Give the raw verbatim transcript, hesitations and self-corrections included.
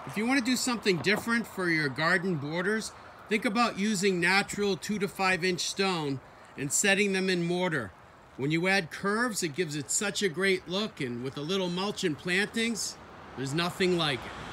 If you want to do something different for your garden borders, think about using natural two to five inch stone and setting them in mortar. When you add curves, it gives it such a great look, and with a little mulch and plantings, there's nothing like it.